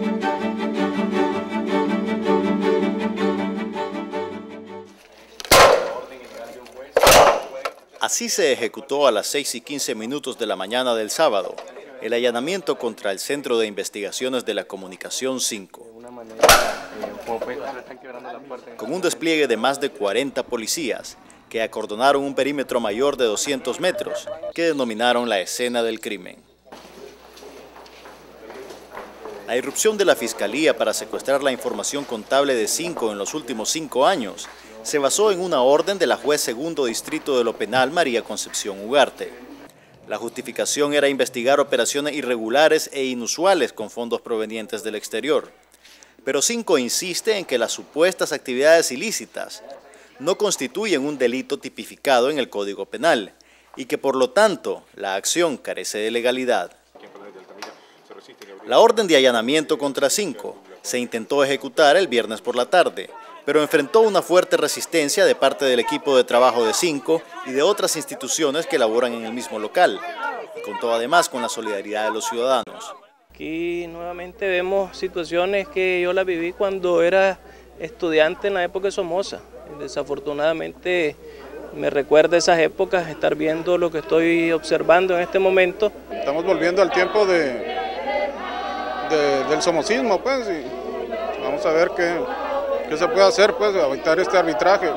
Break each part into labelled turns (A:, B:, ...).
A: Así se ejecutó a las 6:15 de la mañana del sábado el allanamiento contra el Centro de Investigaciones de la Comunicación 5. Con un despliegue de más de 40 policías que acordonaron un perímetro mayor de 200 metros, que denominaron la escena del crimen. La irrupción de la Fiscalía para secuestrar la información contable de 5 en los últimos 5 años se basó en una orden de la juez segundo distrito de lo penal María Concepción Ugarte. La justificación era investigar operaciones irregulares e inusuales con fondos provenientes del exterior. Pero 5 insiste en que las supuestas actividades ilícitas no constituyen un delito tipificado en el Código Penal y que por lo tanto la acción carece de legalidad. La orden de allanamiento contra 5 se intentó ejecutar el viernes por la tarde, pero enfrentó una fuerte resistencia de parte del equipo de trabajo de 5 y de otras instituciones que laboran en el mismo local, y contó además con la solidaridad de los ciudadanos.
B: Aquí nuevamente vemos situaciones que yo las viví cuando era estudiante en la época de Somoza. Desafortunadamente me recuerda esas épocas, estar viendo lo que estoy observando en este momento.
C: Estamos volviendo al tiempo del somocismo, pues, y vamos a ver qué se puede hacer, pues, evitar este arbitraje.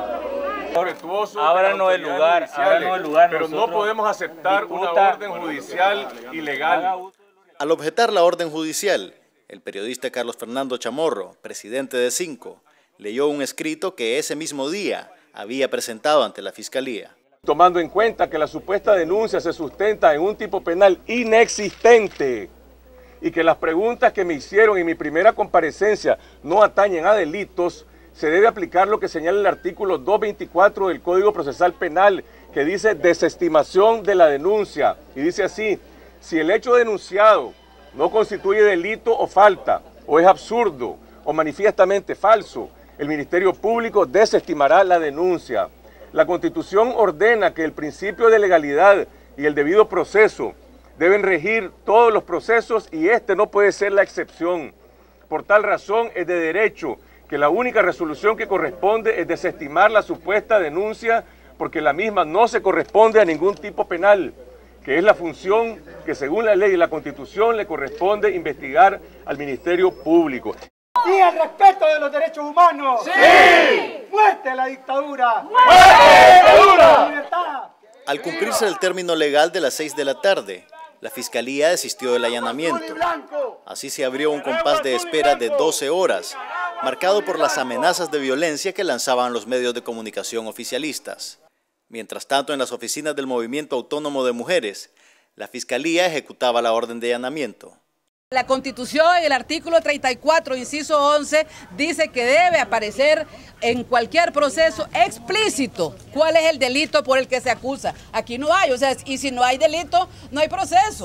D: Ábranos el lugar, pero no podemos aceptar una orden judicial ilegal.
A: Al objetar la orden judicial, el periodista Carlos Fernando Chamorro, presidente de 5, leyó un escrito que ese mismo día había presentado ante la Fiscalía.
D: Tomando en cuenta que la supuesta denuncia se sustenta en un tipo penal inexistente y que las preguntas que me hicieron en mi primera comparecencia no atañen a delitos, se debe aplicar lo que señala el artículo 224 del Código Procesal Penal, que dice desestimación de la denuncia. Y dice así: si el hecho denunciado no constituye delito o falta, o es absurdo o manifiestamente falso, el Ministerio Público desestimará la denuncia. La Constitución ordena que el principio de legalidad y el debido proceso deben regir todos los procesos y este no puede ser la excepción. Por tal razón es de derecho que la única resolución que corresponde es desestimar la supuesta denuncia, porque la misma no se corresponde a ningún tipo penal, que es la función que según la ley y la Constitución le corresponde investigar al Ministerio Público.
E: ¡Sí al respeto de los derechos humanos!
D: ¡Sí!
E: ¡Muerte a la dictadura!
D: ¡Muerte a la dictadura!
E: ¡Libertad!
A: Al cumplirse el término legal de las 6 de la tarde, la Fiscalía desistió del allanamiento. Así se abrió un compás de espera de 12 horas, marcado por las amenazas de violencia que lanzaban los medios de comunicación oficialistas. Mientras tanto, en las oficinas del Movimiento Autónomo de Mujeres, la Fiscalía ejecutaba la orden de allanamiento.
F: La Constitución, en el artículo 34, inciso 11, dice que debe aparecer en cualquier proceso explícito cuál es el delito por el que se acusa. Aquí no hay, o sea, y si no hay delito, no hay proceso.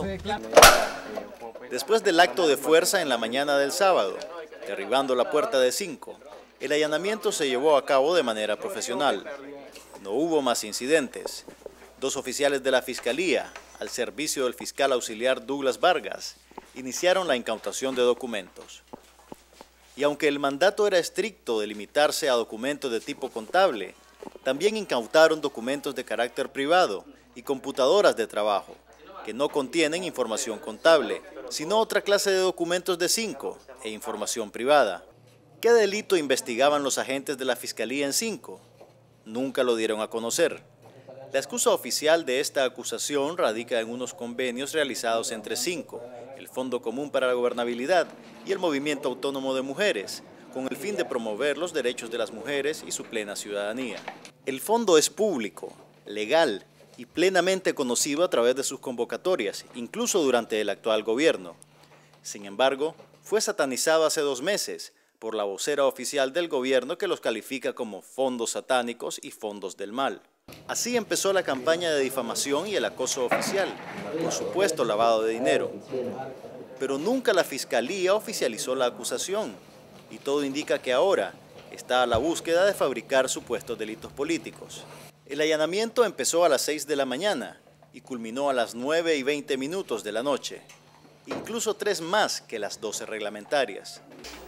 A: Después del acto de fuerza en la mañana del sábado, derribando la puerta de 5, el allanamiento se llevó a cabo de manera profesional. No hubo más incidentes. 2 oficiales de la Fiscalía, al servicio del fiscal auxiliar Douglas Vargas, iniciaron la incautación de documentos. Y aunque el mandato era estricto de limitarse a documentos de tipo contable, también incautaron documentos de carácter privado y computadoras de trabajo, que no contienen información contable, sino otra clase de documentos de 5 e información privada. ¿Qué delito investigaban los agentes de la Fiscalía en 5? Nunca lo dieron a conocer. La excusa oficial de esta acusación radica en unos convenios realizados entre 5, el Fondo Común para la Gobernabilidad y el Movimiento Autónomo de Mujeres, con el fin de promover los derechos de las mujeres y su plena ciudadanía. El fondo es público, legal y plenamente conocido a través de sus convocatorias, incluso durante el actual gobierno. Sin embargo, fue satanizado hace 2 meses por la vocera oficial del gobierno, que los califica como fondos satánicos y fondos del mal. Así empezó la campaña de difamación y el acoso oficial, por supuesto lavado de dinero. Pero nunca la Fiscalía oficializó la acusación, y todo indica que ahora está a la búsqueda de fabricar supuestos delitos políticos. El allanamiento empezó a las 6 de la mañana y culminó a las 9:20 de la noche. incluso 3 más que las 12 reglamentarias.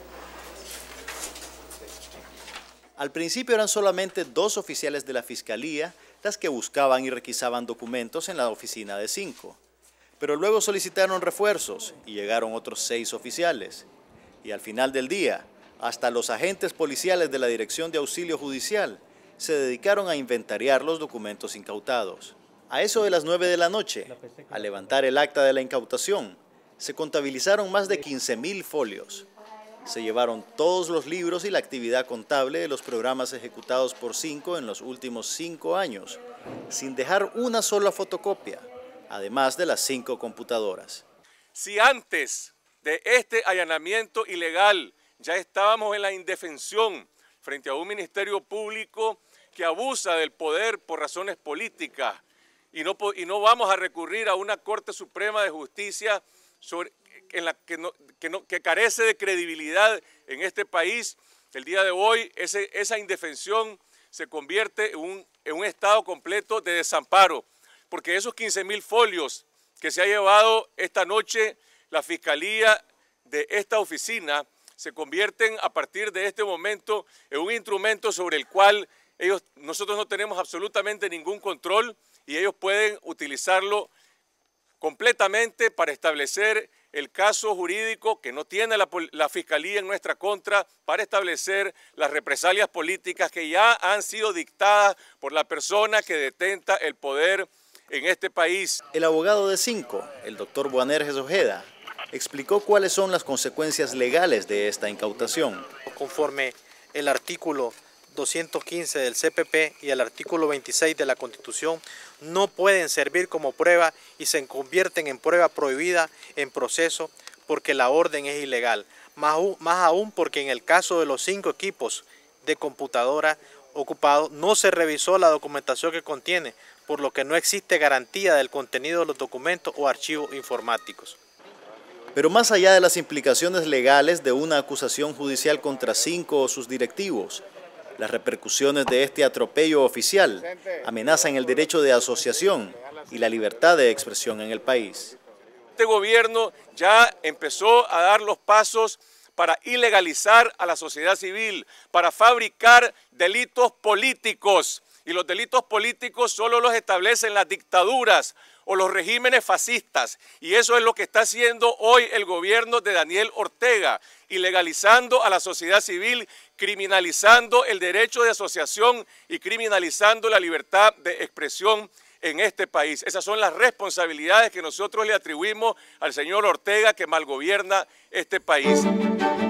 A: Al principio eran solamente 2 oficiales de la Fiscalía las que buscaban y requisaban documentos en la oficina de 5. Pero luego solicitaron refuerzos y llegaron otros 6 oficiales. Y al final del día, hasta los agentes policiales de la Dirección de Auxilio Judicial se dedicaron a inventariar los documentos incautados. A eso de las 9 de la noche, al levantar el acta de la incautación, se contabilizaron más de 15.000 folios. Se llevaron todos los libros y la actividad contable de los programas ejecutados por 5 en los últimos 5 años, sin dejar una sola fotocopia, además de las 5 computadoras.
D: Si antes de este allanamiento ilegal ya estábamos en la indefensión frente a un ministerio público que abusa del poder por razones políticas y no vamos a recurrir a una Corte Suprema de Justicia que carece de credibilidad en este país, el día de hoy esa indefensión se convierte en un estado completo de desamparo, porque esos 15.000 folios que se ha llevado esta noche la Fiscalía de esta oficina se convierten a partir de este momento en un instrumento sobre el cual nosotros no tenemos absolutamente ningún control y ellos pueden utilizarlo completamente para establecer el caso jurídico que no tiene la Fiscalía en nuestra contra, para establecer las represalias políticas que ya han sido dictadas por la persona que detenta el poder en este país.
A: El abogado de 5, el doctor Boanerges Ojeda, explicó cuáles son las consecuencias legales de esta incautación.
G: Conforme el artículo 215 del CPP y el artículo 26 de la Constitución, no pueden servir como prueba y se convierten en prueba prohibida en proceso porque la orden es ilegal. Más aún porque en el caso de los 5 equipos de computadora ocupados no se revisó la documentación que contiene, por lo que no existe garantía del contenido de los documentos o archivos informáticos.
A: Pero más allá de las implicaciones legales de una acusación judicial contra 5 o sus directivos, las repercusiones de este atropello oficial amenazan el derecho de asociación y la libertad de expresión en el país.
D: Este gobierno ya empezó a dar los pasos para ilegalizar a la sociedad civil, para fabricar delitos políticos. Y los delitos políticos solo los establecen las dictaduras o los regímenes fascistas. Y eso es lo que está haciendo hoy el gobierno de Daniel Ortega, ilegalizando a la sociedad civil, criminalizando el derecho de asociación y criminalizando la libertad de expresión en este país. Esas son las responsabilidades que nosotros le atribuimos al señor Ortega, que malgobierna este país.